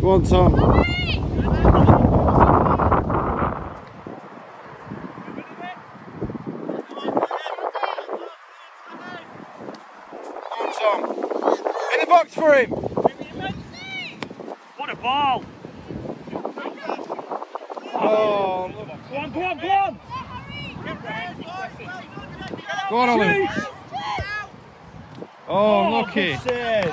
Go on, Tom. Go on, Tom. In the box for him. What a ball! Oh, Go on, go on, go on! go on, Ollie. Oh, lucky. Good save.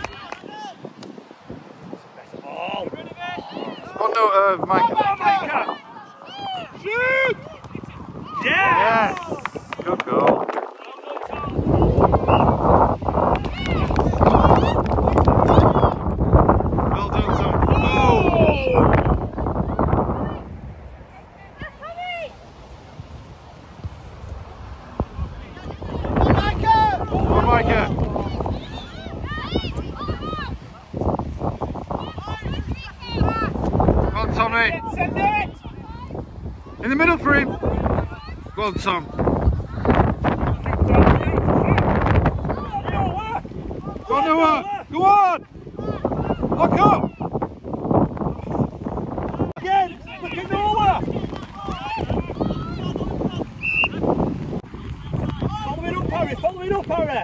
Ball. Oh no, Micah. Come on, Micah! Shoot! Yes! Yes. Good goal. Well done, Tom. Oh. Come on, Micah. Come on, Tommy. Send it! In the middle for him. Go on, Tom. Go on, Noah. Go on. Lock up. Again! Look at Noah! Follow it up, Harry! Follow it up, Harry!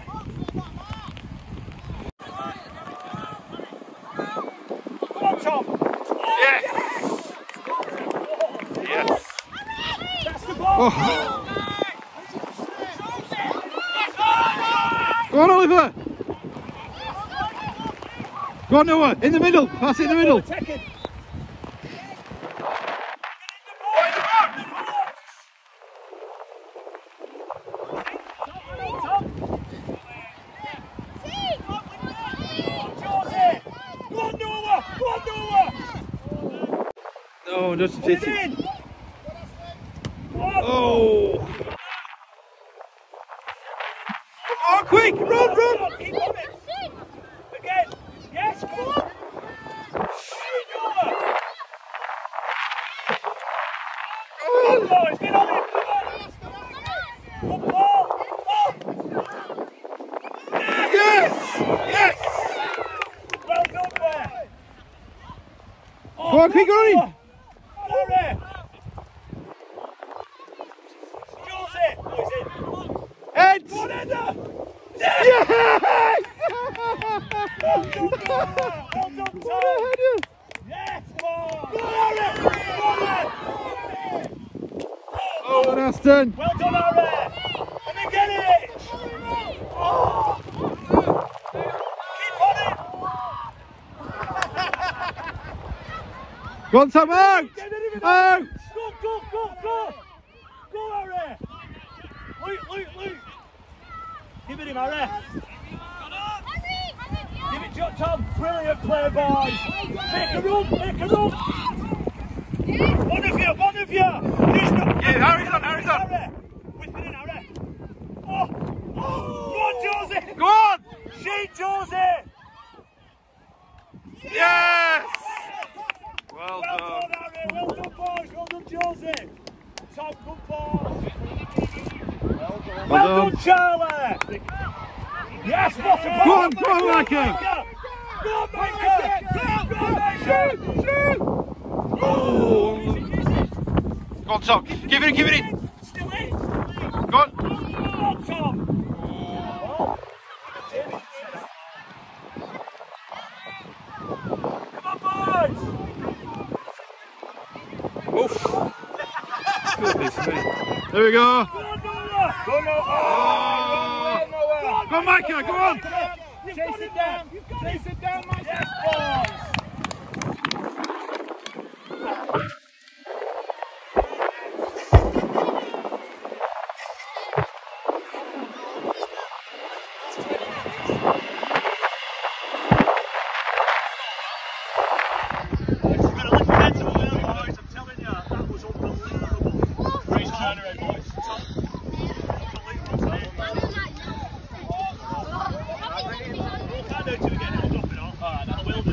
Come on, Tom! Yes. Yes. That's the ball! Oh. Go on, Oliver. Go on, Noah. In the middle. Pass it in the middle. Take it! No, just Put it it. in! Oh. Oh, quick. Run, run. Keep on it! Again! Yes, come on! Shoot, Noah! Come on, boys, get on it! Come on! Good ball! Oh! Yes. Yes. Well done there! Oh, Go on, quick, hurry. Noah. Hurry! Josie! Boys in! Heads. Go on, Enda! Yes. Well done, Noah! Well done, Tom! Yes, boy! Go on, Harry! Go on, Harry! Oh, Aston. Well done, Harry! And then get it! Oh! Keep on it! Go on, Tom. Out. Get rid of it! Out. Go, go, go, go! Go, Harry! Luke! Give it him, Harry! Give it to Tom! Brilliant play, boys! Make a run! Make a run! One of you! Yeah, Harry's on. Harry! Whip it in, Harry! Oh! Go on, Josie! Go on. Shoot, Josie! Yes. Well Well done. done, Harry! Well done, boys! Well done, Josie! Tom, good ball! Well done, Charlie! Yes, what a ball! Go on, go on, Micah! Go on, Micah! Go on, Micah! Shoot! Oh. Go on, Tom. Give it in. Still in! Go on. Go on, Tom! Come on, boys! Oof. Goodness me. There we go. Go on, Noah! Go, Noah! Oh. Go on, Micah. Go on. Chase it down! Chase it down, Micah! Yes, boys! Can't do it till we get held up and all. Alright, I will do.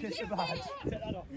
kiss your badge. Take that off.